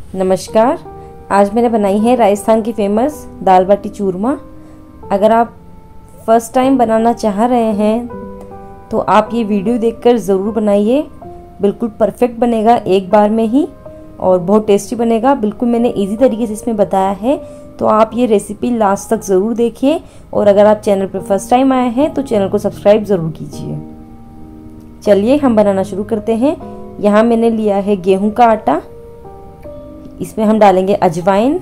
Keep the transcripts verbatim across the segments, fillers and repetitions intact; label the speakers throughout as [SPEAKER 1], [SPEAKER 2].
[SPEAKER 1] नमस्कार। आज मैंने बनाई है राजस्थान की फेमस दाल बाटी चूरमा। अगर आप फर्स्ट टाइम बनाना चाह रहे हैं तो आप ये वीडियो देखकर ज़रूर बनाइए। बिल्कुल परफेक्ट बनेगा एक बार में ही और बहुत टेस्टी बनेगा। बिल्कुल मैंने इजी तरीके से इसमें बताया है, तो आप ये रेसिपी लास्ट तक ज़रूर देखिए। और अगर आप चैनल पर फर्स्ट टाइम आए हैं तो चैनल को सब्सक्राइब ज़रूर कीजिए। चलिए हम बनाना शुरू करते हैं। यहाँ मैंने लिया है गेहूं का आटा। इसमें हम डालेंगे अजवाइन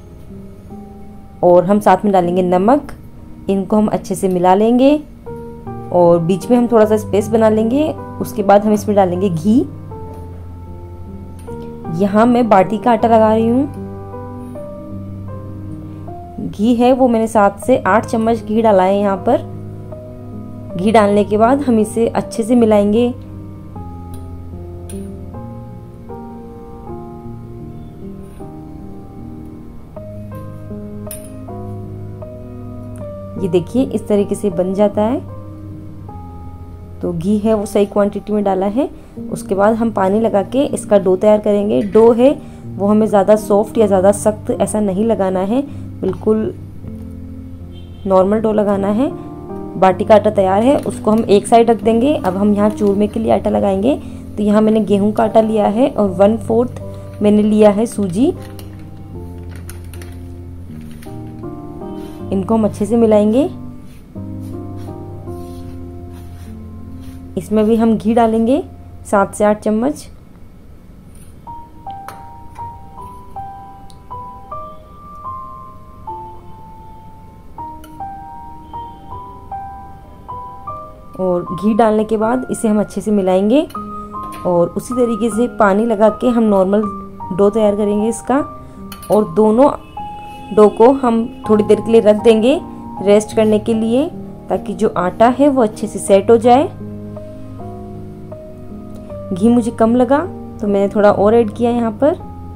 [SPEAKER 1] और हम साथ में डालेंगे नमक। इनको हम अच्छे से मिला लेंगे और बीच में हम थोड़ा सा स्पेस बना लेंगे। उसके बाद हम इसमें डालेंगे घी। यहाँ मैं बाटी का आटा लगा रही हूँ। घी है वो मैंने सात से आठ चम्मच घी डाला है यहाँ पर। घी डालने के बाद हम इसे अच्छे से मिलाएंगे। ये देखिए इस तरीके से बन जाता है। तो घी है वो सही क्वांटिटी में डाला है। उसके बाद हम पानी लगा के इसका डो तैयार करेंगे। डो है वो हमें ज़्यादा सॉफ्ट या ज़्यादा सख्त ऐसा नहीं लगाना है, बिल्कुल नॉर्मल डो लगाना है। बाटी का आटा तैयार है, उसको हम एक साइड रख देंगे। अब हम यहाँ चूरमे के लिए आटा लगाएंगे। तो यहाँ मैंने गेहूं का आटा लिया है और वन फोर्थ मैंने लिया है सूजी। इनको हम अच्छे से मिलाएंगे। इसमें भी हम घी डालेंगे सात से आठ चम्मच। और घी डालने के बाद इसे हम अच्छे से मिलाएंगे और उसी तरीके से पानी लगा के हम नॉर्मल डो तैयार करेंगे इसका। और दोनों डो को हम थोड़ी देर के लिए रख देंगे रेस्ट करने के लिए, ताकि जो आटा है वो अच्छे से सेट हो जाए। घी मुझे कम लगा तो मैंने थोड़ा और ऐड किया यहाँ पर।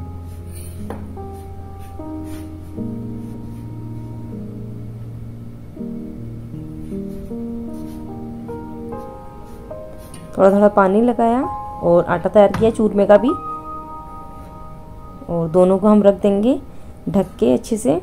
[SPEAKER 1] थोड़ा थोड़ा पानी लगाया और आटा तैयार किया चूरमे का भी। और दोनों को हम रख देंगे ढक के अच्छे से।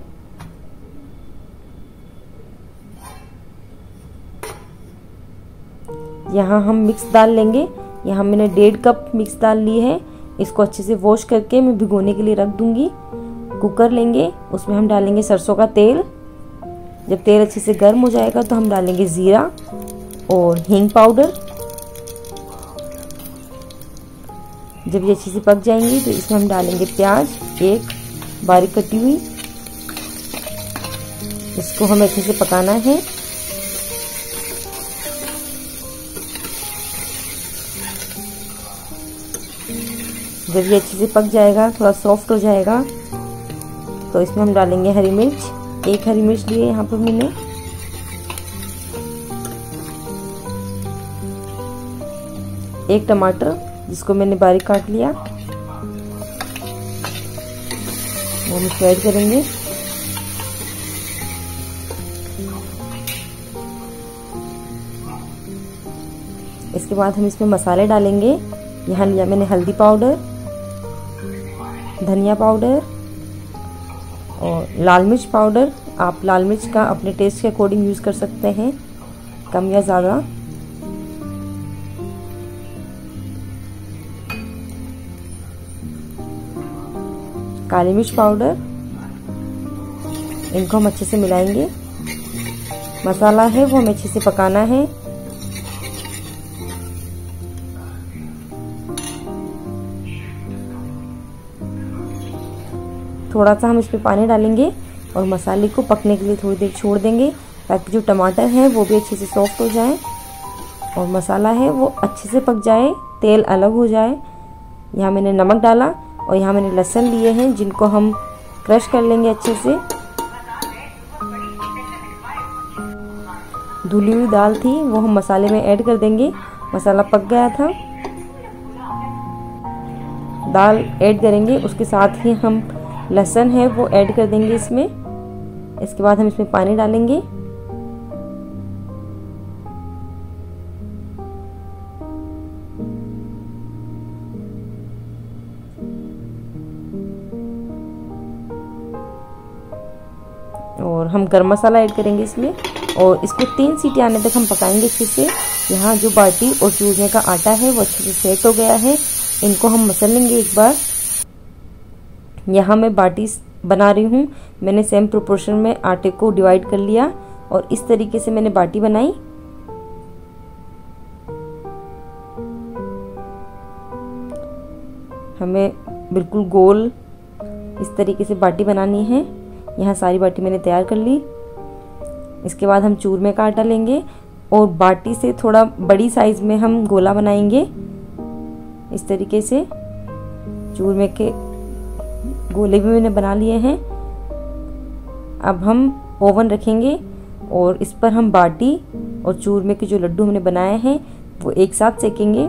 [SPEAKER 1] यहाँ हम मिक्स दाल लेंगे। यहाँ मैंने डेढ़ कप मिक्स दाल ली है। इसको अच्छे से वॉश करके मैं भिगोने के लिए रख दूंगी। कुकर लेंगे, उसमें हम डालेंगे सरसों का तेल। जब तेल अच्छे से गर्म हो जाएगा तो हम डालेंगे जीरा और हींग पाउडर। जब ये अच्छे से पक जाएंगी तो इसमें हम डालेंगे प्याज एक बारीक कटी हुई। इसको हमें अच्छे से पकाना है। जब ये अच्छे से पक जाएगा, थोड़ा सॉफ्ट हो जाएगा, तो इसमें हम डालेंगे हरी मिर्च। एक हरी मिर्च लिए यहाँ पर मैंने। एक टमाटर जिसको मैंने बारीक काट लिया, वो हम इसको ऐड करेंगे। इसके बाद हम इसमें मसाले डालेंगे। यहाँ लिया मैंने हल्दी पाउडर, धनिया पाउडर और लाल मिर्च पाउडर। आप लाल मिर्च का अपने टेस्ट के अकॉर्डिंग यूज़ कर सकते हैं, कम या ज़्यादा। काली मिर्च पाउडर। इनको हम अच्छे से मिलाएंगे। मसाला है वो हमें अच्छे से पकाना है। थोड़ा सा हम इस पे पानी डालेंगे और मसाले को पकने के लिए थोड़ी देर छोड़ देंगे, ताकि जो टमाटर है वो भी अच्छे से सॉफ्ट हो जाए और मसाला है वो अच्छे से पक जाए, तेल अलग हो जाए। यहाँ मैंने नमक डाला और यहाँ मैंने लहसुन लिए हैं, जिनको हम क्रश कर लेंगे अच्छे से। धुली हुई दाल थी वो हम मसाले में ऐड कर देंगे। मसाला पक गया था, दाल ऐड करेंगे, उसके साथ ही हम लहसुन है वो ऐड कर देंगे इसमें। इसके बाद हम इसमें पानी डालेंगे। और हम गरम मसाला ऐड करेंगे इसमें, और इसको तीन सीटी आने तक हम पकाएंगे अच्छे से। यहाँ जो बाटी और चूरमे का आटा है वो अच्छे से सेट हो गया है, इनको हम मसल लेंगे एक बार। यहाँ मैं बाटी बना रही हूँ, मैंने सेम प्रोपोर्शन में आटे को डिवाइड कर लिया और इस तरीके से मैंने बाटी बनाई। हमें बिल्कुल गोल इस तरीके से बाटी बनानी है। यहाँ सारी बाटी मैंने तैयार कर ली। इसके बाद हम चूरमे का आटा लेंगे और बाटी से थोड़ा बड़ी साइज में हम गोला बनाएंगे। इस तरीके से चूरमे के गोले भी मैंने बना लिए हैं। अब हम ओवन रखेंगे और इस पर हम बाटी और चूरमे के जो लड्डू हमने बनाए हैं वो एक साथ सेकेंगे।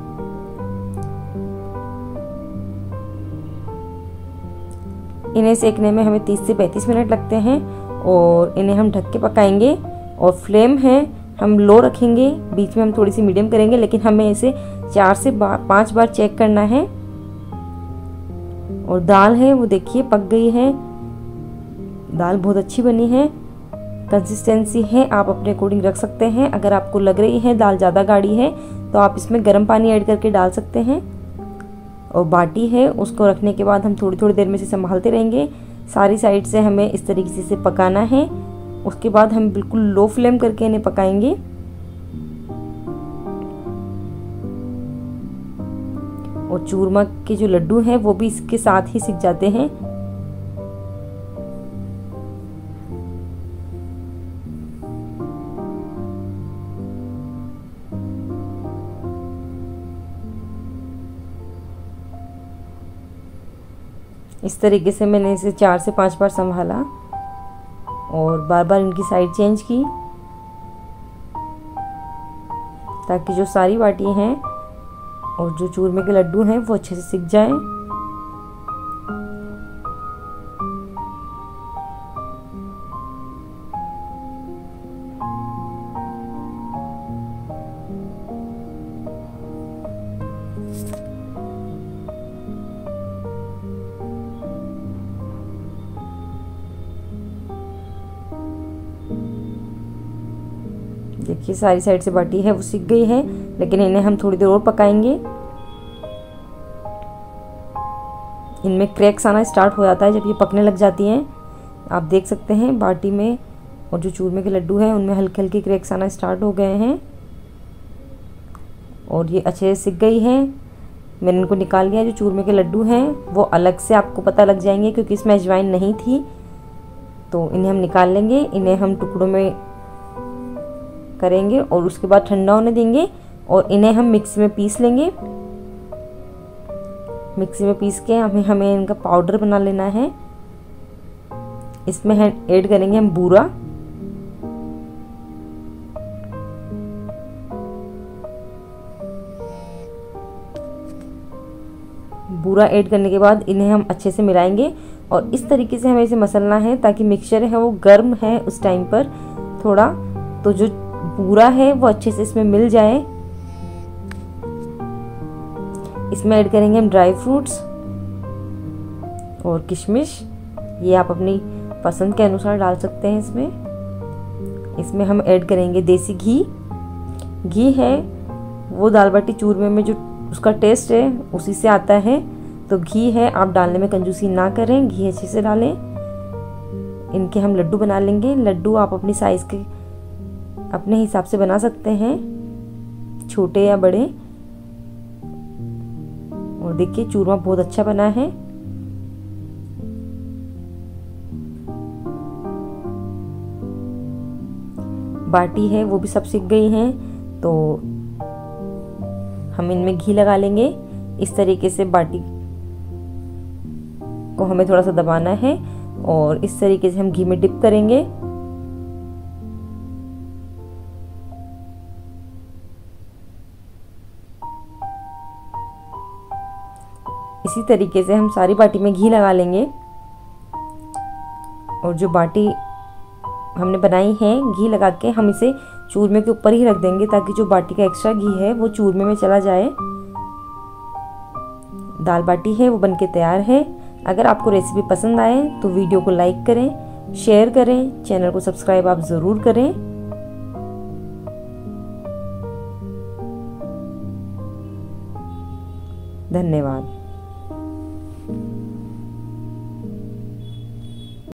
[SPEAKER 1] इन्हें सेकने में हमें तीस से पैंतीस मिनट लगते हैं और इन्हें हम ढक के पकाएंगे। और फ्लेम है हम लो रखेंगे, बीच में हम थोड़ी सी मीडियम करेंगे, लेकिन हमें इसे चार से पाँच बार चेक करना है। और दाल है वो देखिए पक गई है, दाल बहुत अच्छी बनी है। कंसिस्टेंसी है आप अपने अकॉर्डिंग रख सकते हैं। अगर आपको लग रही है दाल ज़्यादा गाढ़ी है तो आप इसमें गर्म पानी ऐड करके डाल सकते हैं। और बाटी है उसको रखने के बाद हम थोड़ी थोड़ी देर में से संभालते रहेंगे। सारी साइड से हमें इस तरीके से पकाना है। उसके बाद हम बिल्कुल लो फ्लेम करके इन्हें पकाएंगे। और चूरमा के जो लड्डू हैं वो भी इसके साथ ही सिक जाते हैं। इस तरीके से मैंने इसे चार से पांच बार संभाला और बार बार इनकी साइड चेंज की ताकि जो सारी बाटी हैं और जो चूरमे के लड्डू हैं वो अच्छे से सिक जाएं। देखिए सारी साइड से बाटी है वो सिक गई है, लेकिन इन्हें हम थोड़ी देर और पकाएंगे। इनमें क्रैक्स आना स्टार्ट हो जाता है जब ये पकने लग जाती हैं। आप देख सकते हैं बाटी में और जो चूरमे के लड्डू हैं उनमें हल्के हल्के क्रैक्स आना स्टार्ट हो गए हैं और ये अच्छे से सिक गई है। मैंने इनको निकाल लिया। जो चूरमे के लड्डू हैं वो अलग से आपको पता लग जाएंगे क्योंकि इसमें अजवाइन नहीं थी, तो इन्हें हम निकाल लेंगे। इन्हें हम टुकड़ों में करेंगे और उसके बाद ठंडा होने देंगे और इन्हें हम मिक्सी में पीस लेंगे। मिक्सी में पीस के हमें हमें इनका पाउडर बना लेना है। इसमें ऐड करेंगे हम बूरा, बूरा ऐड करने के बाद इन्हें हम अच्छे से मिलाएंगे और इस तरीके से हमें इसे मसलना है ताकि मिक्सचर है वो गर्म है उस टाइम पर थोड़ा, तो जो बूरा है वो अच्छे से इसमें मिल जाए। इसमें ऐड करेंगे हम ड्राई फ्रूट्स और किशमिश, ये आप अपनी पसंद के अनुसार डाल सकते हैं। इसमें इसमें हम ऐड करेंगे देसी घी। घी है वो दाल बाटी चूरमे में जो उसका टेस्ट है उसी से आता है, तो घी है आप डालने में कंजूसी ना करें, घी अच्छे से डालें। इनके हम लड्डू बना लेंगे। लड्डू आप अपनी साइज के अपने हिसाब से बना सकते हैं, छोटे या बड़े। और देखिए चूरमा बहुत अच्छा बना है। बाटी है वो भी सब सिक गई हैं, तो हम इनमें घी लगा लेंगे। इस तरीके से बाटी को हमें थोड़ा सा दबाना है और इस तरीके से हम घी में डिप करेंगे। इसी तरीके से हम सारी बाटी में घी लगा लेंगे और जो बाटी हमने बनाई है घी लगा के हम इसे चूरमे के ऊपर ही रख देंगे ताकि जो बाटी का एक्स्ट्रा घी है वो चूरमे में चला जाए। दाल बाटी है वो बनके तैयार है। अगर आपको रेसिपी पसंद आए तो वीडियो को लाइक करें, शेयर करें, चैनल को सब्सक्राइब आप ज़रूर करें। धन्यवाद।